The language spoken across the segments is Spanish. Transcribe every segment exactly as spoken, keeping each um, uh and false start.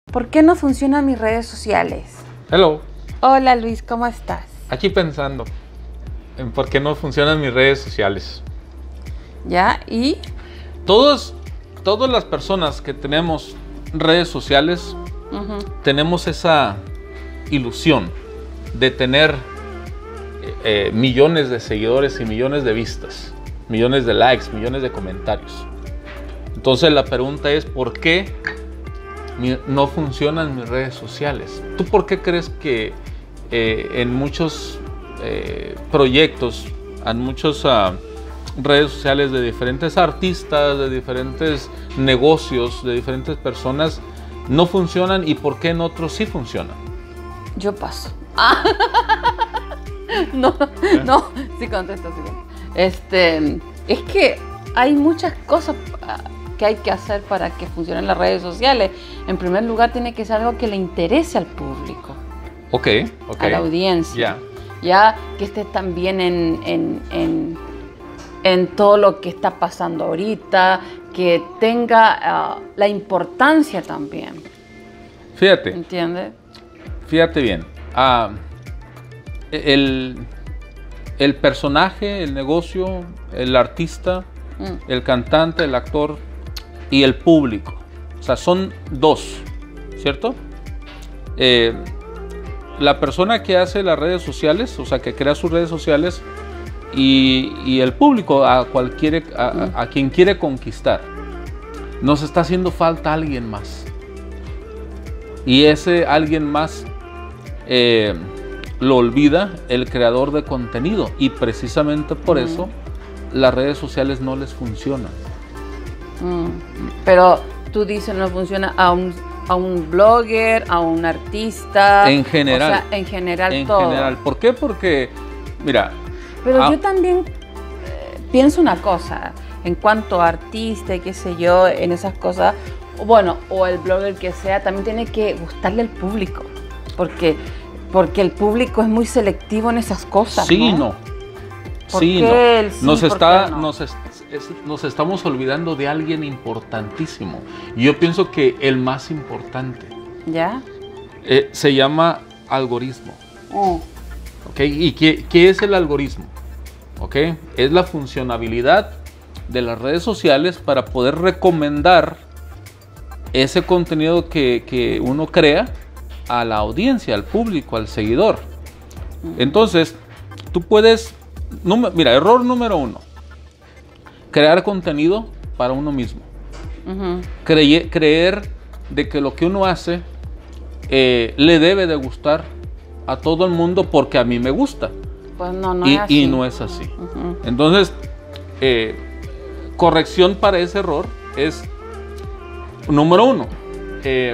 ¿Por qué no funcionan mis redes sociales? Hello. Hola Luis, ¿cómo estás? Aquí pensando en por qué no funcionan mis redes sociales. ¿Ya? ¿Y? Todos, todas las personas que tenemos redes sociales, uh-huh. tenemos esa ilusión de tener eh, millones de seguidores y millones de vistas, millones de likes, millones de comentarios. Entonces la pregunta es, ¿por qué no funcionan mis redes sociales? ¿Tú por qué crees que eh, en muchos eh, proyectos, en muchas uh, redes sociales de diferentes artistas, de diferentes negocios, de diferentes personas, no funcionan y por qué en otros sí funcionan? Yo paso. Ah. no, ¿Eh? no, sí contesto, sí contesto. Este, es que hay muchas cosas que hay que hacer para que funcionen las redes sociales. En primer lugar, tiene que ser algo que le interese al público. Ok, ok. A la audiencia. Yeah. Ya que esté también en, en, en, en todo lo que está pasando ahorita, que tenga uh, la importancia también. Fíjate. ¿Entiendes? Fíjate bien. Uh, el, el personaje, el negocio, el artista, mm. el cantante, el actor y el público. O sea, son dos, ¿cierto? Eh, la persona que hace las redes sociales, o sea, que crea sus redes sociales, y, y el público a, cualquier, a, a, a quien quiere conquistar. Nos está haciendo falta alguien más. Y ese alguien más eh, lo olvida el creador de contenido. Y precisamente por mm. eso las redes sociales no les funcionan. Mm. Pero tú dices no funciona a un, a un blogger, a un artista. En general. O sea, en general en todo. general. ¿Por qué? Porque, mira. Pero a, yo también eh, pienso una cosa, en cuanto a artista y qué sé yo, en esas cosas, bueno, o el blogger que sea, también tiene que gustarle al público. Porque, porque el público es muy selectivo en esas cosas. Sí, no. no. Sí, no. Sí, nos, está, no? Nos, es, es, nos estamos olvidando de alguien importantísimo. Yo pienso que el más importante. ¿Ya? Eh, se llama algoritmo. Oh. ¿Okay? ¿Y qué, qué es el algoritmo? ¿Okay? Es la funcionalidad de las redes sociales para poder recomendar ese contenido que, que uno crea a la audiencia, al público, al seguidor. Entonces, tú puedes... Mira, error número uno. Crear contenido para uno mismo. Uh-huh. Creye, creer de que lo que uno hace eh, le debe de gustar a todo el mundo porque a mí me gusta. Pues no, no y, es así. Y no es así. Uh-huh. Entonces, eh, corrección para ese error es, número uno, eh,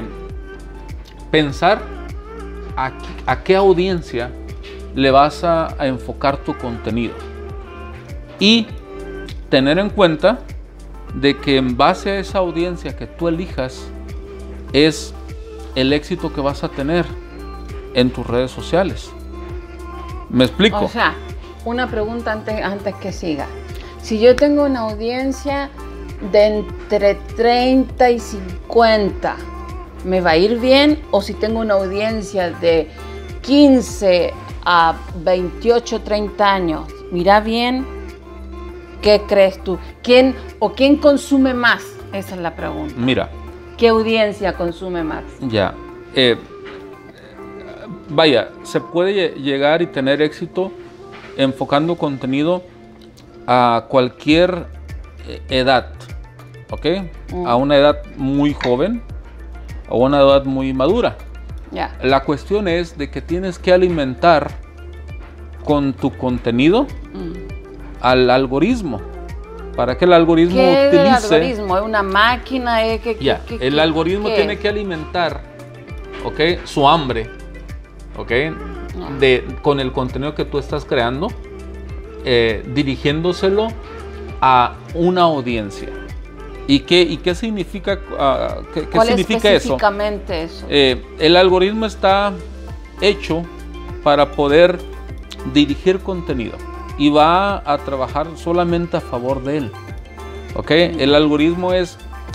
pensar a, a qué audiencia le vas a, a enfocar tu contenido y tener en cuenta de que en base a esa audiencia que tú elijas es el éxito que vas a tener en tus redes sociales. ¿Me explico? O sea, una pregunta antes, antes que siga. Si yo tengo una audiencia de entre treinta y cincuenta, ¿me va a ir bien? O si tengo una audiencia de quince a veintiocho, treinta años, ¿mira bien? ¿Qué crees tú? ¿Quién o quién consume más? Esa es la pregunta. Mira. ¿Qué audiencia consume más? Ya. Eh, vaya, se puede llegar y tener éxito enfocando contenido a cualquier edad, ¿ok? Mm. A una edad muy joven o una edad muy madura. Yeah. La cuestión es de que tienes que alimentar con tu contenido mm. al algoritmo para que el algoritmo ¿Qué utilice. ¿Qué es el algoritmo? ¿Es una máquina? ¿Es que, yeah. que, que, el algoritmo ¿qué? tiene que alimentar, ¿okay? Su hambre, ¿okay? No. De, con el contenido que tú estás creando, eh, dirigiéndoselo a una audiencia. ¿Y qué, y qué significa, uh, qué, qué ¿Cuál significa específicamente eso? eso? Eh, el algoritmo está hecho para poder dirigir contenido y va a trabajar solamente a favor de él. ¿Okay? Mm. El algoritmo es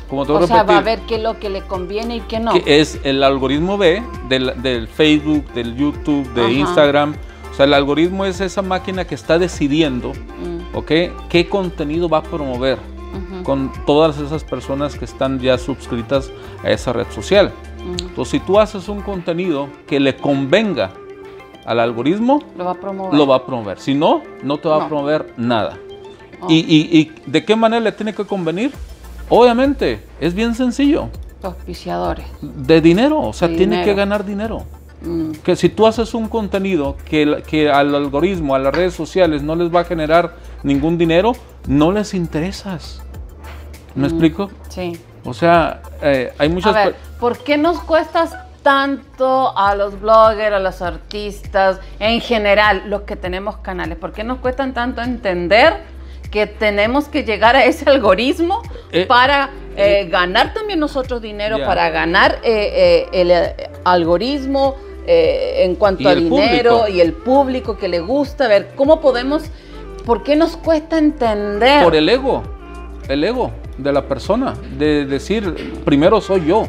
como te voy O a sea, repetir, va a ver qué es lo que le conviene y qué no. que es el algoritmo B del, del Facebook, del YouTube, de Ajá. Instagram. O sea, el algoritmo es esa máquina que está decidiendo, Mm. ¿ok?, qué contenido va a promover Ujú. con todas esas personas que están ya suscritas a esa red social. Mm. Entonces, si tú haces un contenido que le convenga al algoritmo, Lo va a promover. lo va a promover. Si no, no te va No. a promover nada. Oh. Y, y, ¿Y de qué manera le tiene que convenir? Obviamente, es bien sencillo. Los auspiciadores. De dinero, o sea, De tiene dinero. que ganar dinero. Mm. Que si tú haces un contenido que, que al algoritmo, a las redes sociales no les va a generar ningún dinero, no les interesas. ¿Me Mm. explico? Sí. O sea, eh, hay muchas... A ver, pe- ¿por qué nos cuesta tanto a los bloggers, a los artistas, en general, los que tenemos canales? ¿Por qué nos cuesta tanto entender que tenemos que llegar a ese algoritmo Eh, para eh, ganar también nosotros dinero, Ya. para ganar eh, eh, el eh, algoritmo eh, en cuanto Y a el dinero público. y el público que le gusta? A ver, ¿cómo podemos, por qué nos cuesta entender? Por el ego, el ego de la persona, de decir, primero soy yo.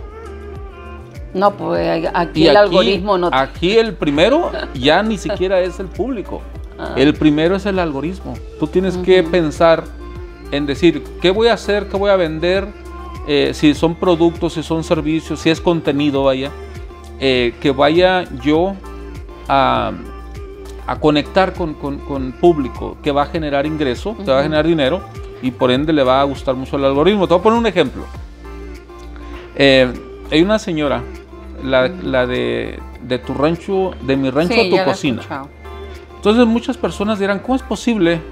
No, pues aquí Y el aquí, algoritmo no... aquí el primero ya ni siquiera es el público. Ah. El primero es el algoritmo. Tú tienes que pensar en decir, ¿qué voy a hacer? ¿Qué voy a vender? Eh, si son productos, si son servicios, si es contenido, vaya. Eh, que vaya yo a, a conectar con, con, con público, que va a generar ingreso, que va a generar dinero, y por ende le va a gustar mucho el algoritmo. Te voy a poner un ejemplo. Eh, hay una señora, la, la de, de tu rancho, de mi rancho Sí, a ya tu lo he cocina. escuchado. Entonces muchas personas dirán, ¿cómo es posible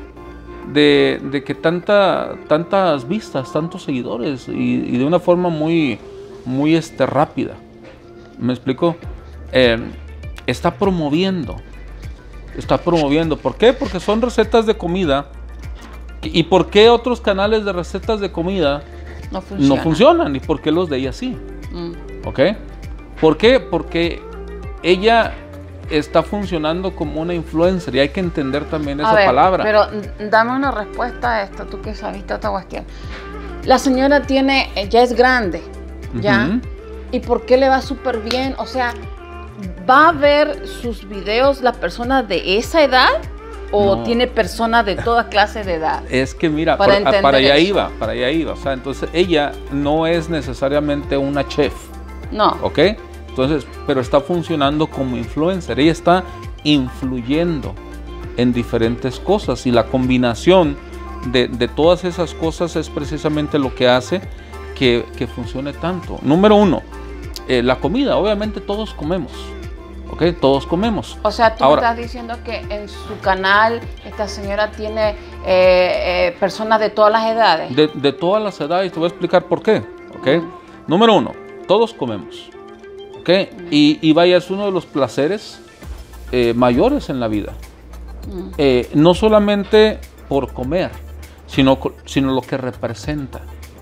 de, de que tanta, tantas vistas, tantos seguidores y, y de una forma muy, muy este, rápida? ¿Me explico? Eh, está promoviendo, está promoviendo. ¿Por qué? Porque son recetas de comida. ¿Y por qué otros canales de recetas de comida No funciona. no funcionan? ¿Y por qué los de ella sí? Mm. ¿Ok? ¿Por qué? Porque ella está funcionando como una influencer y hay que entender también esa A ver, palabra. pero mm, dame una respuesta a esto, tú que sabiste esta cuestión. La señora tiene, eh, ya es grande, ¿ya? Ujú. ¿Y por qué le va súper bien? O sea, ¿va a ver sus videos la persona de esa edad o No. tiene personas de toda clase de edad? Es que mira, Para por- a- entender para allá eso. iba, para allá iba. O sea, entonces ella no es necesariamente una chef, No. ¿ok? Entonces, pero está funcionando como influencer. Ella está influyendo en diferentes cosas y la combinación de, de todas esas cosas es precisamente lo que hace que, que funcione tanto. Número uno, eh, la comida. Obviamente todos comemos, ¿ok? Todos comemos. O sea, tú Ahora- me estás diciendo que en su canal esta señora tiene eh, eh, personas de todas las edades. De, de todas las edades, te voy a explicar por qué, ¿ok? Número uno, todos comemos, ¿ok? Y, y vaya, es uno de los placeres eh, mayores en la vida. Mm. Eh, no solamente por comer, sino, co- sino lo que representa.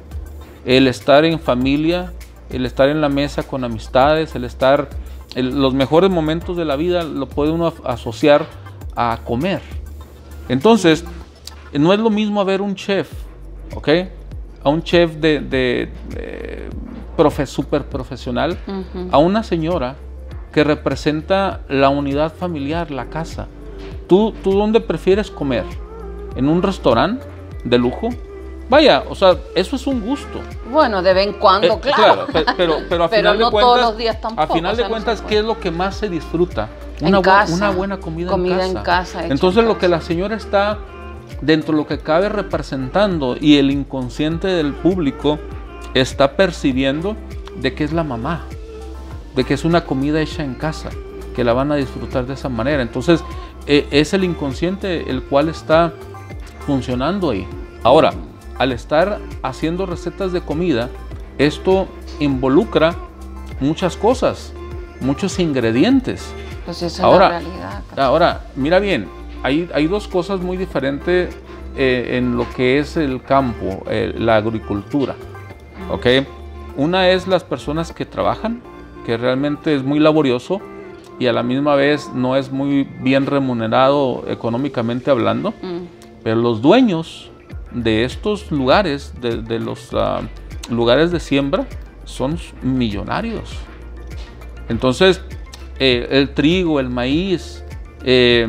El estar en familia, el estar en la mesa con amistades, el estar... el- los mejores momentos de la vida lo puede uno af- asociar a comer. Entonces, no es lo mismo a ver un chef, ¿ok? A un chef de, de, de profe, super profesional, Ujú. a una señora que representa la unidad familiar, la casa. ¿Tú, tú dónde prefieres comer? ¿En un restaurante de lujo? Vaya, o sea, eso es un gusto. Bueno, de vez en cuando, Eh, claro. pe- pero, pero a Pero final no de cuentas, todos los días tampoco, a final o sea, de no cuentas, se ¿qué puede. es lo que más se disfruta? En Una, bu- casa. una buena comida, Comida en en casa. casa, hecha Entonces, en lo que casa. la señora está dentro de lo que cabe representando y el inconsciente del público está percibiendo de que es la mamá, de que es una comida hecha en casa, que la van a disfrutar de esa manera. Entonces, eh, es el inconsciente el cual está funcionando ahí. Ahora, al estar haciendo recetas de comida, esto involucra muchas cosas, muchos ingredientes. Pues esa Ahora, es la realidad. ahora, mira bien, hay, hay dos cosas muy diferentes eh, en lo que es el campo, eh, la agricultura, ¿ok? Una es las personas que trabajan, que realmente es muy laborioso y a la misma vez no es muy bien remunerado económicamente hablando, Mm. pero los dueños de estos lugares, de, de los uh, lugares de siembra son millonarios. Entonces, eh, el trigo, el maíz, eh,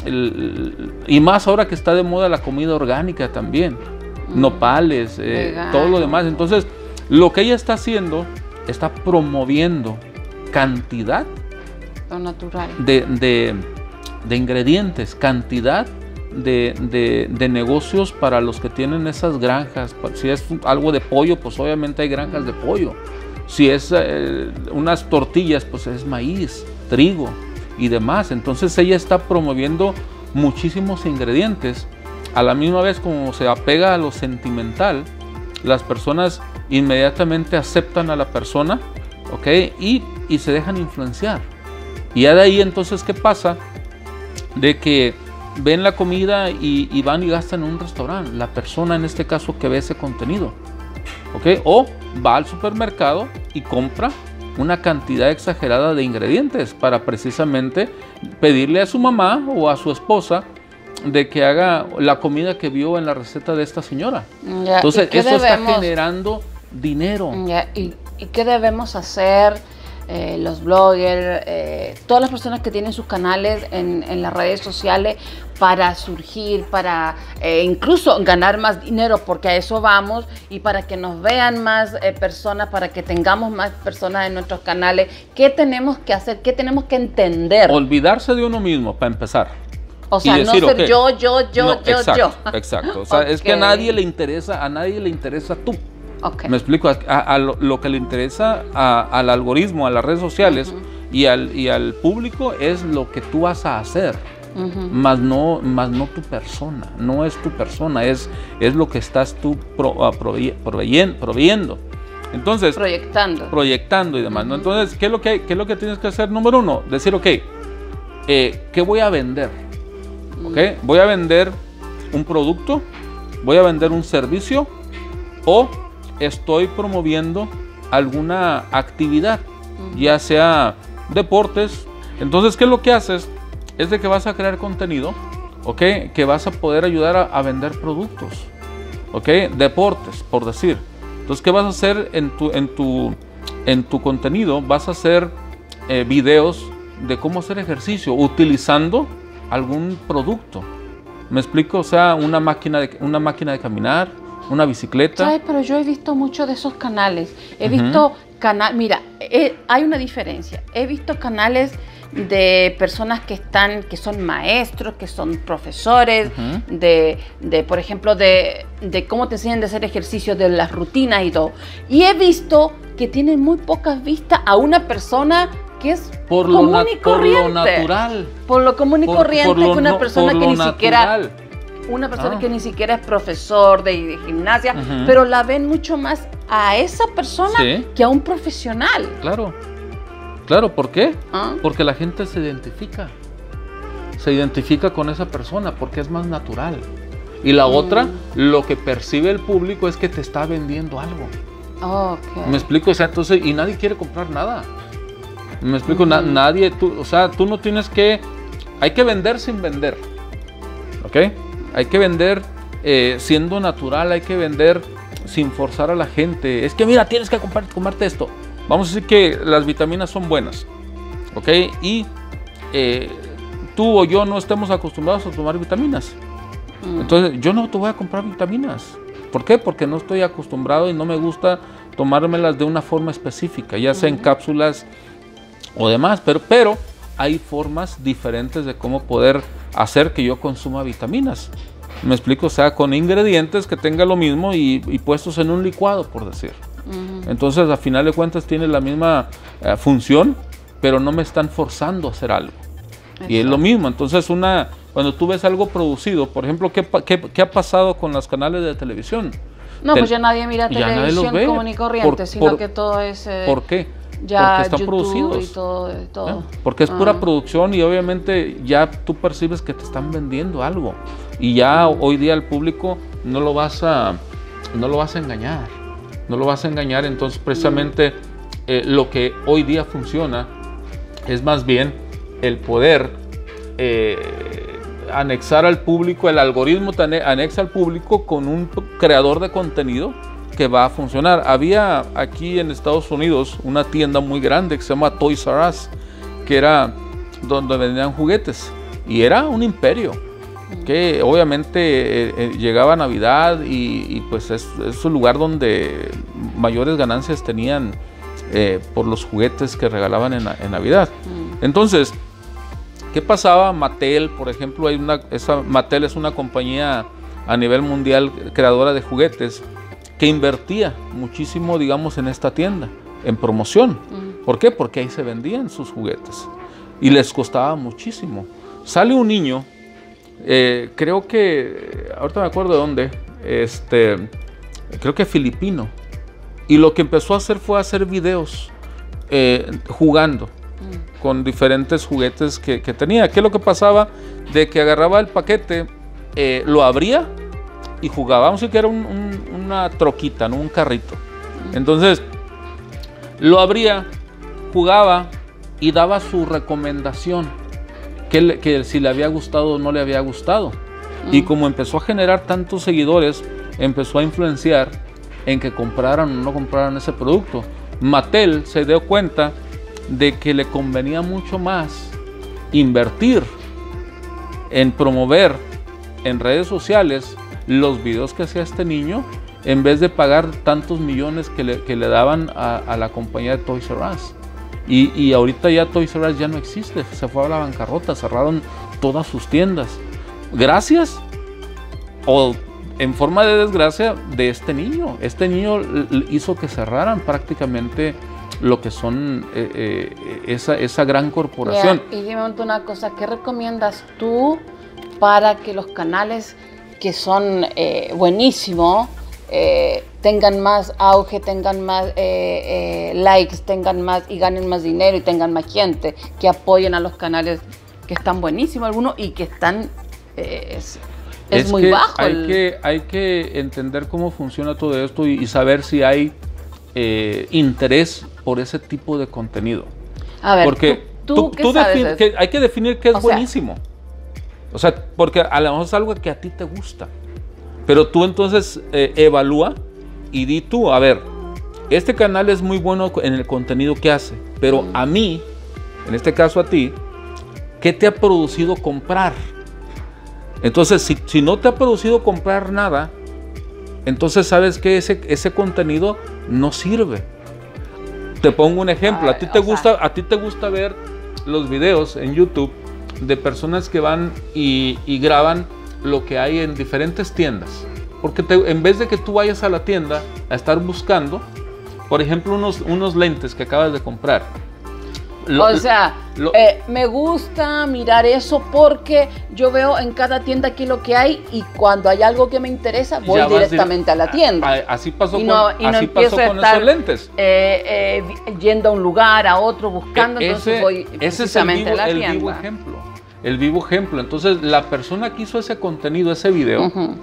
el, y más ahora que está de moda la comida orgánica también, mm. nopales, eh, todo lo demás. Entonces, lo que ella está haciendo, está promoviendo cantidad lo natural. De, de, de ingredientes, cantidad de, de, de negocios para los que tienen esas granjas. Si es algo de pollo, pues obviamente hay granjas de pollo. Si es eh, unas tortillas, pues es maíz, trigo y demás. Entonces ella está promoviendo muchísimos ingredientes. A la misma vez, como se apega a lo sentimental, las personas inmediatamente aceptan a la persona, ¿ok? Y, y se dejan influenciar. Y ya de ahí entonces, ¿qué pasa? De que ven la comida y, y van y gastan en un restaurante. La persona en este caso que ve ese contenido, ¿ok? O va al supermercado y compra una cantidad exagerada de ingredientes para precisamente pedirle a su mamá o a su esposa de que haga la comida que vio en la receta de esta señora. Ya, entonces eso debemos, está generando dinero. Ya, y, ¿Y qué debemos hacer eh, los bloggers, eh, todas las personas que tienen sus canales en, en las redes sociales para surgir, para eh, incluso ganar más dinero, porque a eso vamos, y para que nos vean más eh, personas, para que tengamos más personas en nuestros canales? ¿Qué tenemos que hacer? ¿Qué tenemos que entender? Olvidarse de uno mismo, para empezar. O sea, decir, no ser okay, yo, yo, yo, no, yo, exacto, yo. Exacto. O sea, okay. Es que a nadie le interesa, a nadie le interesa tú. Okay. Me explico, a, a lo, lo que le interesa a, al algoritmo, a las redes sociales uh-huh. y, al, y al público es lo que tú vas a hacer, uh-huh. más, no, más no tu persona, no es tu persona, es, es lo que estás tú pro, provey, proveyendo, proveyendo. Entonces, proyectando. Proyectando y demás. Uh-huh. ¿no? Entonces, ¿qué es, lo que, ¿qué es lo que tienes que hacer? Número uno, decir, ok, eh, ¿qué voy a vender? Uh-huh. Okay, voy a vender un producto, voy a vender un servicio o estoy promoviendo alguna actividad, uh-huh. ya sea deportes. Entonces, ¿qué es lo que haces? Es de que vas a crear contenido, ¿ok? Que vas a poder ayudar a, a vender productos, ¿ok? Deportes, por decir. Entonces, ¿qué vas a hacer en tu, en tu, en tu contenido? Vas a hacer eh, videos de cómo hacer ejercicio utilizando algún producto. ¿Me explico? O sea, una máquina de, una máquina de caminar, una bicicleta. Ay, pero yo he visto muchos de esos canales. He uh-huh. visto canales, mira, eh, hay una diferencia. He visto canales de personas que están, que son maestros, que son profesores, uh-huh. de, de, por ejemplo, de, de cómo te enseñan de hacer ejercicio, de las rutinas y todo. Y he visto que tienen muy pocas vistas a una persona que es por común lo y corriente. Por lo natural. Por lo común y por, corriente, por lo, que una persona no, que ni natural. siquiera... Una persona ah. que ni siquiera es profesor de, de gimnasia, uh-huh. pero la ven mucho más a esa persona sí. que a un profesional. Claro, claro, ¿por qué? ¿Ah? Porque la gente se identifica, se identifica con esa persona porque es más natural. Y la mm. otra, lo que percibe el público es que te está vendiendo algo. Okay. ¿Me explico? O sea, entonces, y nadie quiere comprar nada. ¿Me explico? Uh-huh. Na, nadie, tú, o sea, tú no tienes que, hay que vender sin vender, ¿ok? Hay que vender eh, siendo natural, hay que vender sin forzar a la gente. Es que mira, tienes que comprar, comerte esto. Vamos a decir que las vitaminas son buenas, ¿ok? Y eh, tú o yo no estemos acostumbrados a tomar vitaminas. Mm. Entonces, yo no te voy a comprar vitaminas. ¿Por qué? Porque no estoy acostumbrado y no me gusta tomármelas de una forma específica, ya sea mm. en cápsulas o demás. Pero, pero hay formas diferentes de cómo poder hacer que yo consuma vitaminas. Me explico, o sea, con ingredientes que tengan lo mismo y, y puestos en un licuado, por decir. Uh-huh. Entonces, a final de cuentas, tiene la misma uh, función, pero no me están forzando a hacer algo. Exacto. Y es lo mismo. Entonces, una, cuando tú ves algo producido, por ejemplo, ¿qué, qué, qué ha pasado con los canales de televisión? No, Te, pues ya nadie mira televisión común y corriente, por, sino por, que todo es... Eh, ¿Por qué? Ya porque están YouTube producidos. Y todo, y todo. ¿Eh? Porque es pura uh-huh. producción y obviamente ya tú percibes que te están vendiendo algo. Y ya uh-huh. hoy día al público no lo vas a, no lo vas a engañar. No lo vas a engañar. Entonces precisamente uh-huh. eh, lo que hoy día funciona es más bien el poder eh, anexar al público, el algoritmo te anexa al público con un creador de contenido que va a funcionar. Había aquí en Estados Unidos una tienda muy grande que se llama Toys R Us, que era donde vendían juguetes, y era un imperio, que obviamente eh, eh, llegaba Navidad y, y pues es, es un lugar donde mayores ganancias tenían eh, por los juguetes que regalaban en, en Navidad. Entonces, ¿qué pasaba? Mattel, por ejemplo, hay una, esa, Mattel es una compañía a nivel mundial creadora de juguetes que invertía muchísimo, digamos, en esta tienda, en promoción. Uh-huh. ¿Por qué? Porque ahí se vendían sus juguetes y les costaba muchísimo. Sale un niño, eh, creo que, ahorita me acuerdo de dónde, este, creo que filipino, y lo que empezó a hacer fue hacer videos eh, jugando uh-huh. con diferentes juguetes que, que tenía. ¿Qué es lo que pasaba? De que agarraba el paquete, eh, lo abría y jugaba. Vamos a decir que era un, un, una troquita, ¿no? Un carrito. Entonces, lo abría, jugaba y daba su recomendación, que, le, que si le había gustado o no le había gustado. Mm. Y como empezó a generar tantos seguidores, empezó a influenciar en que compraran o no compraran ese producto. Mattel se dio cuenta de que le convenía mucho más invertir en promover en redes sociales los videos que hacía este niño, en vez de pagar tantos millones que le, que le daban a, a la compañía de Toys R Us. Y, y ahorita ya Toys R Us ya no existe, se fue a la bancarrota, cerraron todas sus tiendas. Gracias, o en forma de desgracia, de este niño. Este niño hizo que cerraran prácticamente lo que son eh, eh, esa, esa gran corporación. Yeah, y dime una cosa, ¿qué recomiendas tú para que los canales que son eh, buenísimos, eh, tengan más auge, tengan más eh, eh, likes, tengan más y ganen más dinero y tengan más gente, que apoyen a los canales que están buenísimos algunos y que están, eh, es, es, es muy que bajo? Hay, el... que, hay que entender cómo funciona todo esto y, y saber si hay eh, interés por ese tipo de contenido. A ver, porque tú, tú, tú, ¿qué tú sabes? que hay que definir qué es o sea, buenísimo. O sea, porque a lo mejor es algo que a ti te gusta, pero tú entonces eh, evalúa y di tú, a ver, este canal es muy bueno en el contenido que hace, pero a mí, en este caso a ti, ¿qué te ha producido comprar? Entonces, si, si no te ha producido comprar nada, entonces sabes que ese, ese contenido no sirve. Te pongo un ejemplo, a ti te gusta, a ti te gusta ver los videos en YouTube de personas que van y, y graban lo que hay en diferentes tiendas, porque te, en vez de que tú vayas a la tienda a estar buscando, por ejemplo, unos, unos lentes que acabas de comprar. Lo, o sea, lo, eh, me gusta mirar eso porque yo veo en cada tienda aquí lo que hay y cuando hay algo que me interesa voy directamente a la tienda. A, a, así pasó y no, con, y no así empiezo pasó a con estar, esos lentes. Eh, eh, yendo a un lugar, a otro, buscando, ese, entonces voy ese es el vivo, a la el tienda. vivo ejemplo. El vivo ejemplo. Entonces, la persona que hizo ese contenido, ese video, uh-huh.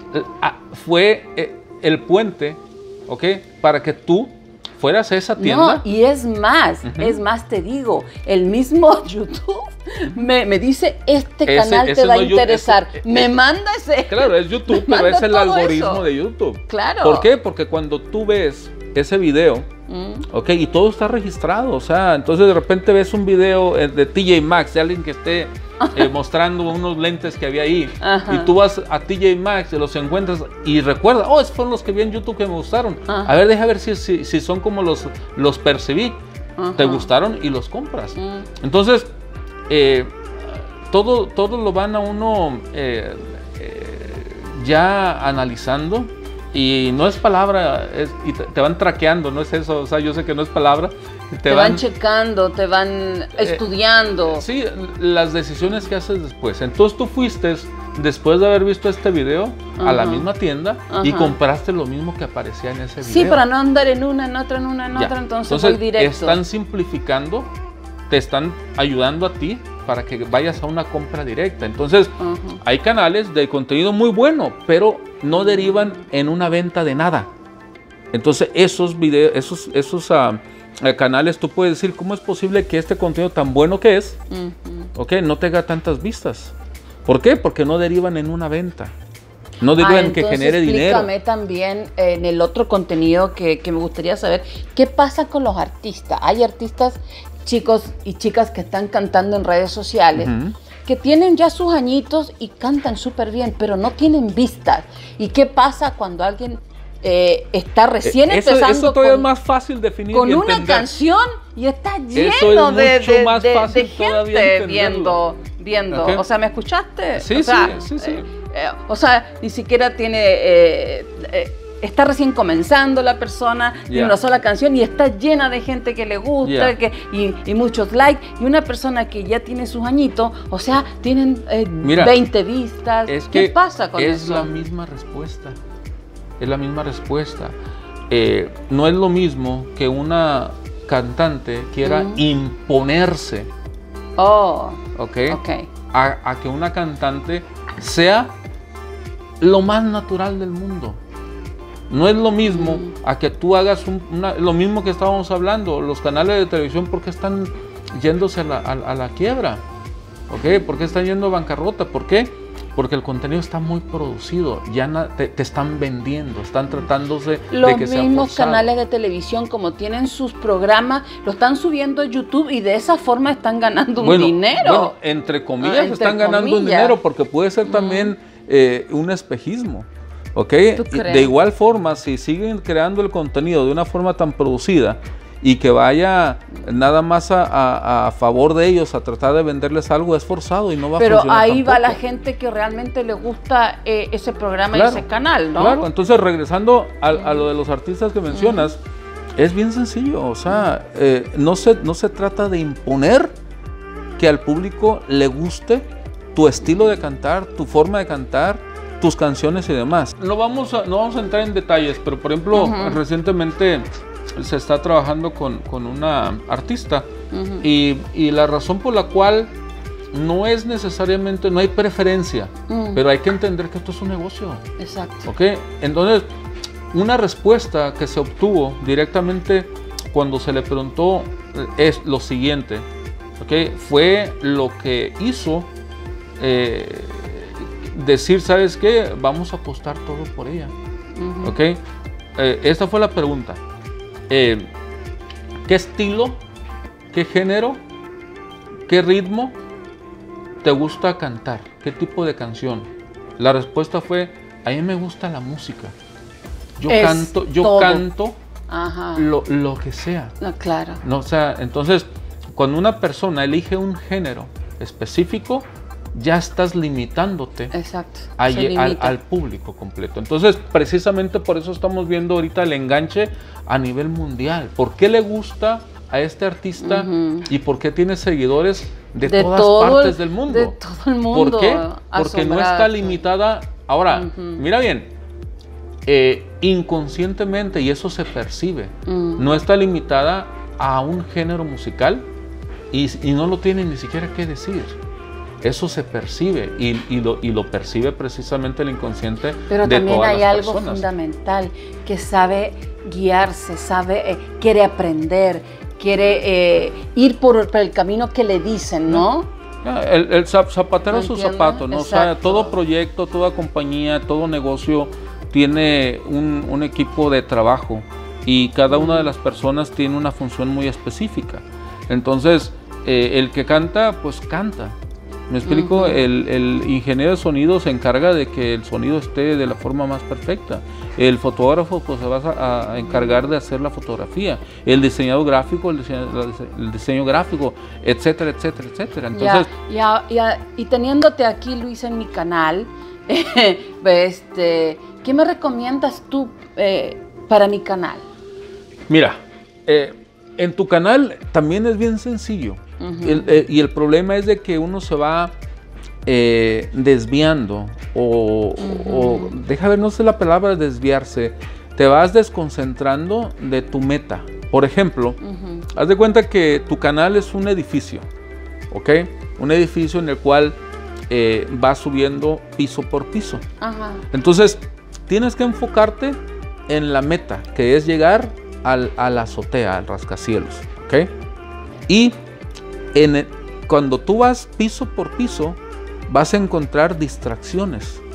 fue eh, el puente, ¿ok? Para que tú fueras a esa tienda. No, y es más, uh-huh. es más, te digo, el mismo YouTube me, me dice, este ese, canal ese te va a interesar. Ese, me ese, manda ese. Claro, es YouTube, pero es el algoritmo eso. de YouTube. Claro. ¿Por qué? Porque cuando tú ves ese video, mm. ok, y todo está registrado, o sea, entonces de repente ves un video de T J Maxx, de alguien que esté eh, mostrando unos lentes que había ahí, Ajá. y tú vas a T J Maxx, los encuentras y recuerdas, oh, esos fueron los que vi en YouTube que me gustaron. Ajá. A ver, deja ver si, si, si son como los, los percibí, Ajá. te gustaron y los compras. Mm. Entonces, eh, todo, todo lo van a uno eh, eh, ya analizando. Y no es palabra, es, y te, te van traqueando, no es eso, o sea, yo sé que no es palabra. Te, te van, van checando, te van eh, estudiando. Sí, las decisiones que haces después. Entonces tú fuiste, después de haber visto este video, uh-huh. a la misma tienda uh-huh. y compraste lo mismo que aparecía en ese video. Sí, para no andar en una, en otra, en una, en ya. otra, entonces, entonces voy directo. Están simplificando, te están ayudando a ti para que vayas a una compra directa. Entonces, uh-huh. hay canales de contenido muy bueno, pero no derivan en una venta de nada. Entonces, esos videos, esos, esos uh, canales, tú puedes decir, ¿cómo es posible que este contenido tan bueno que es, uh-huh. okay, no tenga tantas vistas? ¿Por qué? Porque no derivan en una venta. No digo ah, en que genere dinero. Explícame también eh, en el otro contenido que, que me gustaría saber, ¿qué pasa con los artistas? Hay artistas, chicos y chicas que están cantando en redes sociales, uh-huh. que tienen ya sus añitos y cantan súper bien, pero no tienen vistas. ¿Y qué pasa cuando alguien eh, está recién eso, empezando eso todavía con, es más fácil definir con y una entender. Canción y está lleno eso es de, mucho de, más de, fácil de gente viendo, viendo. Okay. O sea, ¿me escuchaste? Sí, o sea, sí, sí, sí. Eh, eh, o sea, ni siquiera tiene... Eh, eh, está recién comenzando la persona, yeah. tiene una sola canción y está llena de gente que le gusta yeah. que, y, y muchos likes. Y una persona que ya tiene sus añitos, o sea, tienen eh, Mira, veinte vistas. Es ¿Qué que pasa con es eso? Es la misma respuesta. Es la misma respuesta. Eh, no es lo mismo que una cantante quiera mm. imponerse. Oh, ¿okay? ok. A, a que una cantante sea lo más natural del mundo. No es lo mismo mm. a que tú hagas un, una, lo mismo que estábamos hablando, los canales de televisión, ¿por qué están yéndose a la, a, a la quiebra? ¿Okay? ¿Por qué están yendo a bancarrota? ¿Por qué? Porque el contenido está muy producido, ya na, te, te están vendiendo, están tratándose los de que sea forzado. Los mismos canales de televisión, como tienen sus programas, lo están subiendo a YouTube y de esa forma están ganando un bueno, dinero. Bueno, entre comillas ah, entre están comillas. ganando un dinero, porque puede ser también mm. eh, un espejismo. ¿Okay? De igual forma, si siguen creando el contenido de una forma tan producida y que vaya nada más a, a, a favor de ellos a tratar de venderles algo, es forzado y no va Pero a funcionar. Pero ahí tampoco. va la gente que realmente le gusta eh, ese programa claro, y ese canal, ¿no? Claro, entonces regresando a, a lo de los artistas que mencionas, mm. es bien sencillo, o sea, eh, no, se, no se trata de imponer que al público le guste tu estilo de cantar, tu forma de cantar, tus canciones y demás. No vamos a, no vamos a entrar en detalles, pero por ejemplo, uh-huh. recientemente se está trabajando con, con una artista uh-huh. y, y la razón por la cual no es necesariamente, no hay preferencia, uh-huh. pero hay que entender que esto es un negocio. Exacto. ¿Okay? Entonces, una respuesta que se obtuvo directamente cuando se le preguntó es lo siguiente, ¿okay? Fue lo que hizo eh, decir, ¿sabes qué? Vamos a apostar todo por ella. Uh-huh. ¿Ok? Eh, esta fue la pregunta. Eh, ¿Qué estilo, qué género, qué ritmo te gusta cantar? ¿Qué tipo de canción? La respuesta fue, a mí me gusta la música. Yo es canto, yo todo. canto Ajá. Lo, lo que sea. No, claro. No, o sea, entonces, cuando una persona elige un género específico, ya estás limitándote Exacto, a, al, al público completo. Entonces, precisamente por eso estamos viendo ahorita el enganche a nivel mundial. ¿Por qué le gusta a este artista uh-huh. y por qué tiene seguidores de, de todas partes del mundo? De todo el mundo. ¿Por qué? Porque no está limitada. Ahora, uh-huh. mira bien, eh, inconscientemente, y eso se percibe, uh-huh. no está limitada a un género musical y, y no lo tiene ni siquiera que decir. Eso se percibe y, y, lo, y lo percibe precisamente el inconsciente. Pero de también todas hay las algo personas. fundamental que sabe guiarse, sabe, eh, quiere aprender, quiere eh, ir por, por el camino que le dicen, ¿no? ¿no? El, el zapatero a su zapato, ¿no? O sea, todo proyecto, toda compañía, todo negocio tiene un, un equipo de trabajo y cada una de las personas tiene una función muy específica. Entonces, eh, el que canta, pues canta. ¿Me explico? Uh-huh. el, el ingeniero de sonido se encarga de que el sonido esté de la forma más perfecta. El fotógrafo pues se va a, a encargar de hacer la fotografía. El diseñador gráfico, el diseño, el diseño gráfico, etcétera, etcétera, etcétera. Entonces, ya, ya, ya, y teniéndote aquí, Luis, en mi canal, este, ¿qué me recomiendas tú eh, para mi canal? Mira, eh, en tu canal también es bien sencillo. Uh-huh. el, eh, y el problema es de que uno se va eh, desviando o, uh-huh. o deja ver, no sé la palabra desviarse, te vas desconcentrando de tu meta. Por ejemplo, uh-huh. haz de cuenta que tu canal es un edificio, ¿ok? Un edificio en el cual eh, vas subiendo piso por piso. Uh-huh. Entonces, tienes que enfocarte en la meta, que es llegar al, a la azotea, al rascacielos, ¿ok? Y En el, cuando tú vas piso por piso, vas a encontrar distracciones.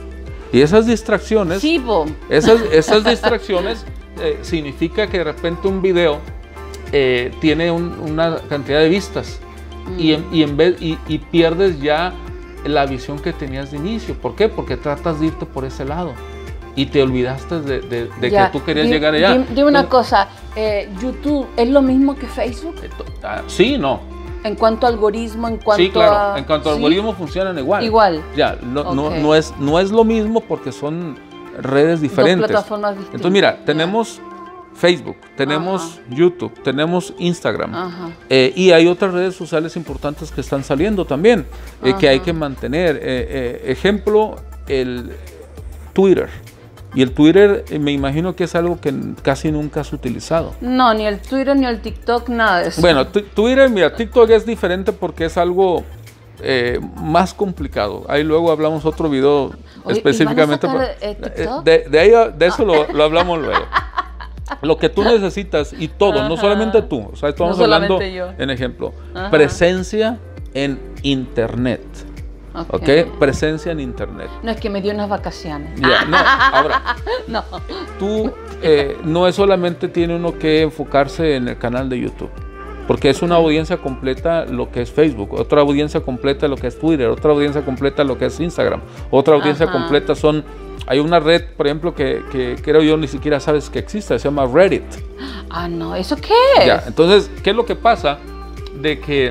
Y esas distracciones, Sí, po. esas, esas distracciones eh, significa que de repente un video eh, tiene un- una cantidad de vistas Mm. y, en, y, en vez, y, y pierdes ya la visión que tenías de inicio. ¿Por qué? Porque tratas de irte por ese lado y te olvidaste de, de- de Ya, que tú querías di- llegar allá. di- Dime una Entonces, cosa, eh, ¿YouTube es lo mismo que Facebook? eh, to- ah, sí, no. En cuanto a algoritmo, en cuanto Sí, claro. a... En cuanto a ¿Sí? algoritmos funcionan igual. Igual. Ya, no, no- Ok. no es, no es lo mismo porque son redes diferentes. Dos plataformas distintas. Entonces, mira, Ya. tenemos Facebook, tenemos YouTube, tenemos Instagram. Ajá. eh, y hay otras redes sociales importantes que están saliendo también, eh, que hay Ajá. que mantener. Eh, eh, ejemplo, el Twitter. Y el Twitter eh, me imagino que es algo que n- casi nunca has utilizado. No, ni el Twitter ni el TikTok, nada de eso. Bueno, tu- Twitter, mira, TikTok es diferente porque es algo eh, más complicado. Ahí luego hablamos otro video Oye, específicamente. ¿y van a para- sacar, eh, TikTok? de, de, ahí- de eso lo, lo hablamos luego. Lo que tú necesitas y todo, no Ajá. solamente tú, o sea, estamos No hablando, solamente yo. en ejemplo, Ajá. presencia en Internet. Ok. ¿Ok? Presencia en Internet. No, es que me dio unas vacaciones. Ya, no, ahora, No. tú eh, no es solamente tiene uno que enfocarse en el canal de YouTube, porque es una audiencia completa lo que es Facebook, otra audiencia completa lo que es Twitter, otra audiencia completa lo que es Instagram, otra audiencia Ajá. completa son, hay una red, por ejemplo, que, que creo yo ni siquiera sabes que existe, se llama Reddit. Ah, no, ¿eso qué es? Ya, entonces, ¿qué es lo que pasa? De que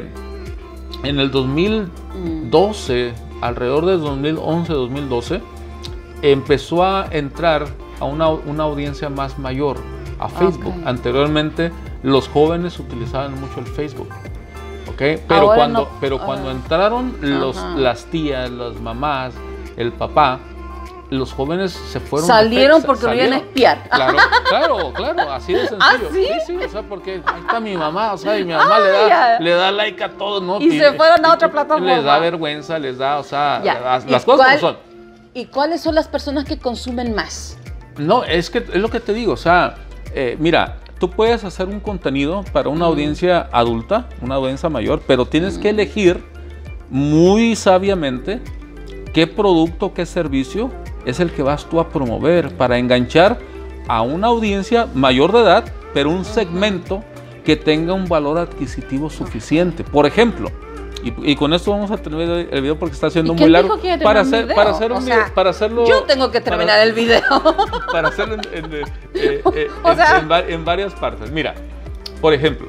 en el dos mil doce, alrededor del dos mil once, dos mil doce, empezó a entrar a una, una audiencia más mayor, a Facebook. Ok. Anteriormente, los jóvenes utilizaban mucho el Facebook. ¿Ok? Pero Ahora cuando, no- pero ah. cuando entraron los, Ajá. las tías, las mamás, el papá, los jóvenes se fueron. de Salieron Facebook, porque lo iban a salieron. espiar. Claro, claro, claro, así de sencillo. ¿Ah, sí? sí, o sea, porque ahí está mi mamá, o sea, y mi mamá le Ah, da, ya. le da like a todo, ¿no? Y se fueron a otra y- plataforma. Les da vergüenza, les da, o sea, Ya. las, ¿Y las cosas cuál- como son. ¿Y cuáles son las personas que consumen más? No, es que es lo que te digo, o sea, eh, mira, tú puedes hacer un contenido para una audiencia adulta, una audiencia mayor, pero tienes que elegir muy sabiamente qué producto, qué servicio es el que vas tú a promover para enganchar a una audiencia mayor de edad, pero un segmento que tenga un valor adquisitivo suficiente. Por ejemplo, y, y con esto vamos a terminar el video porque está siendo ¿Y muy quién largo. dijo que iba a Para terminar hacer, un para video? hacer un O video, sea, para hacerlo. Yo tengo que para- terminar el video. para hacerlo en, en, eh, eh, eh, O en- sea- en va- en varias partes. Mira, por ejemplo,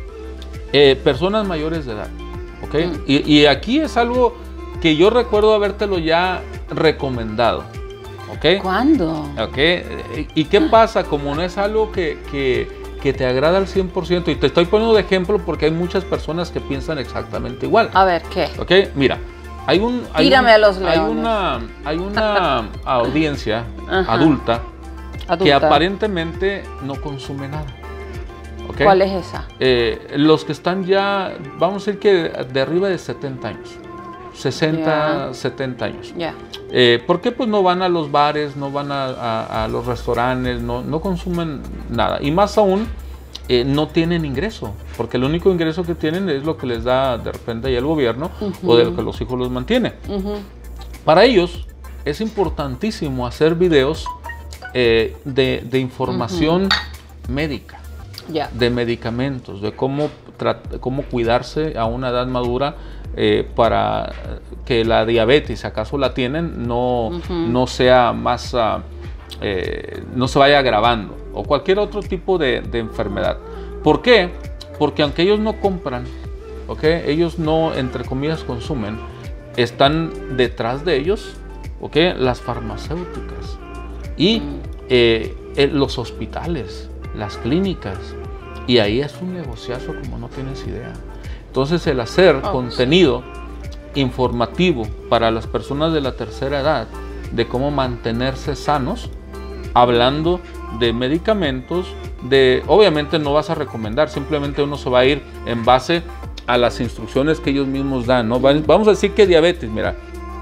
eh, personas mayores de edad, ¿ok? Mm. Y, y aquí es algo que yo recuerdo habértelo ya recomendado, ¿ok? ¿Cuándo? ¿Ok? Eh, ¿Y qué pasa? Como no es algo que, que, que te agrada al cien por ciento, y te estoy poniendo de ejemplo porque hay muchas personas que piensan exactamente igual. A ver, ¿qué? ¿Ok? Mira, hay un... Hay Tírame un- a los hay leones. una, hay una audiencia Ajá. adulta que Adulta. aparentemente no consume nada. ¿Ok? ¿Cuál es esa? Eh, los que están ya, vamos a decir que de arriba de setenta años, sesenta, Ya. setenta años. Ya. Eh, ¿Por qué? Pues no van a los bares, no van a, a- a los restaurantes, no, no consumen nada. Y más aún, eh, no tienen ingreso, porque el único ingreso que tienen es lo que les da de repente ahí el gobierno o de lo que los hijos los mantiene. Ujú. Para ellos es importantísimo hacer videos eh, de, de información médica, Ya. de medicamentos, de cómo, trat- cómo cuidarse a una edad madura eh, para que la diabetes, si acaso la tienen, no, Ujú. no sea más, ah, eh, no se vaya agravando, o cualquier otro tipo de, de enfermedad. ¿Por qué? Porque aunque ellos no compran, ¿ok? Ellos no, entre comillas, consumen, están detrás de ellos, ¿ok? Las farmacéuticas y Mm. eh, eh, los hospitales, las clínicas, y ahí es un negociazo como no tienes idea. Entonces el hacer Oh, contenido informativo para las personas de la tercera edad de cómo mantenerse sanos, hablando de medicamentos, de obviamente no vas a recomendar, simplemente uno se va a ir en base a las instrucciones que ellos mismos dan, ¿no? Va- Vamos a decir que diabetes, mira.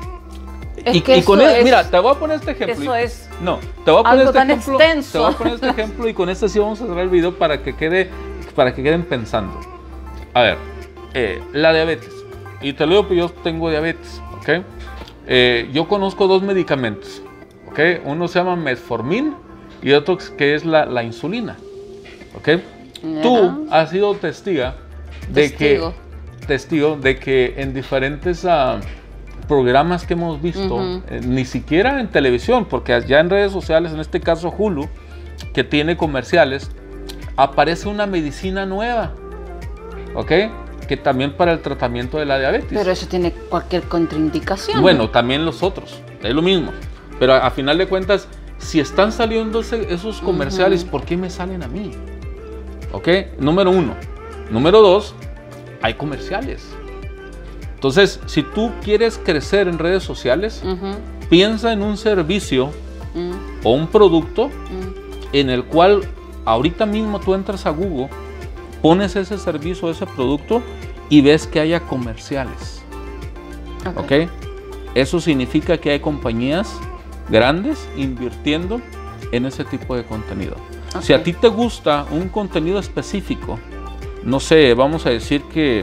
Es y, que y con eso el- es- mira, te voy a poner este ejemplo. Eso es No, te voy a poner algo este tan ejemplo. extenso. Te voy a poner este ejemplo y con este sí vamos a cerrar el video para que quede, para que queden pensando. A ver, eh, la diabetes. Y te lo digo, pues yo tengo diabetes, ¿ok? Eh, yo conozco dos medicamentos ¿ok? Uno se llama metformin y otro que es la, la insulina, ¿ok? Ajá. Tú has sido testiga de Testigo. que, testigo de que en diferentes uh, programas que hemos visto, Uh-huh. eh, ni siquiera en televisión, porque ya en redes sociales, en este caso Hulu, que tiene comerciales, aparece una medicina nueva, ¿ok? Que también para el tratamiento de la diabetes. Pero eso tiene cualquier contraindicación. Bueno, también los otros, es lo mismo. Pero a, a final de cuentas, si están saliendo ese, esos comerciales, Uh-huh. ¿por qué me salen a mí? ¿Ok? Número uno. Número dos, hay comerciales. Entonces, si tú quieres crecer en redes sociales, Uh-huh. piensa en un servicio Uh-huh. o un producto Uh-huh. en el cual ahorita mismo tú entras a Google, pones ese servicio o ese producto y ves que haya comerciales. ¿Ok? Eso significa que hay compañías grandes invirtiendo en ese tipo de contenido. Okay. Si a ti te gusta un contenido específico, no sé, vamos a decir que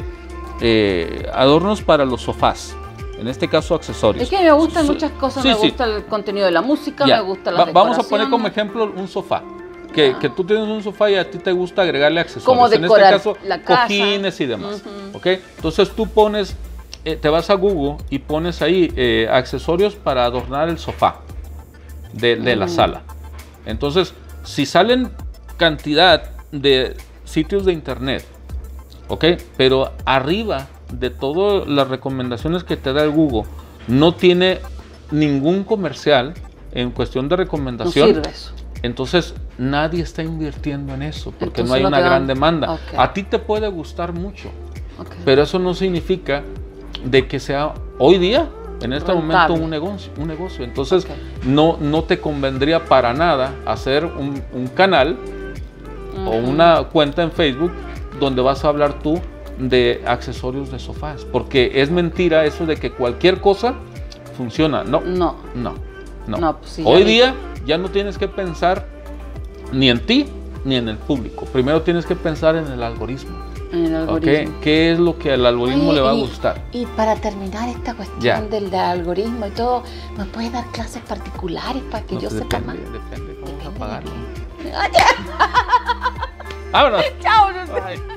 eh, adornos para los sofás, en este caso accesorios. Es que me gustan So- muchas cosas, sí, me sí. gusta el contenido de la música, Ya. me gusta la Va- Vamos a poner decoración. como ejemplo un sofá. Que, Ya. que tú tienes un sofá y a ti te gusta agregarle accesorios. Como en decorar este caso, la casa. cojines y demás. Ujú. ¿Ok? Entonces tú pones, eh, te vas a Google y pones ahí eh, accesorios para adornar el sofá de, de la Mm. sala. Entonces, si salen cantidad de sitios de internet, ¿ok? Pero arriba de todas las recomendaciones que te da el Google, no tiene ningún comercial en cuestión de No recomendación. sirve eso. Entonces nadie está invirtiendo en eso porque Entonces no hay no una te dan- gran demanda. Ok. A ti te puede gustar mucho, Okay. pero eso no significa de que sea hoy día, en este Rentable. momento, un negocio. Un negocio. Entonces Ok. no, no te convendría para nada hacer un, un canal o Ujú. una cuenta en Facebook donde vas a hablar tú de accesorios de sofás, porque es mentira eso de que cualquier cosa funciona. No, No. no, no. No, pues sí, ya Hoy vi. día ya no tienes que pensar ni en ti ni en el público. Primero tienes que pensar en el algoritmo. En el ¿Ok? algoritmo. ¿Qué es lo que al algoritmo Oye, le va a y- gustar? Y para terminar esta cuestión Ya. del, del algoritmo y todo, ¿me puedes dar clases particulares para que No, yo pues sepa más? depende, depende cómo vas a Depende de pagarlo. qué. Vámonos. Chao. Bye.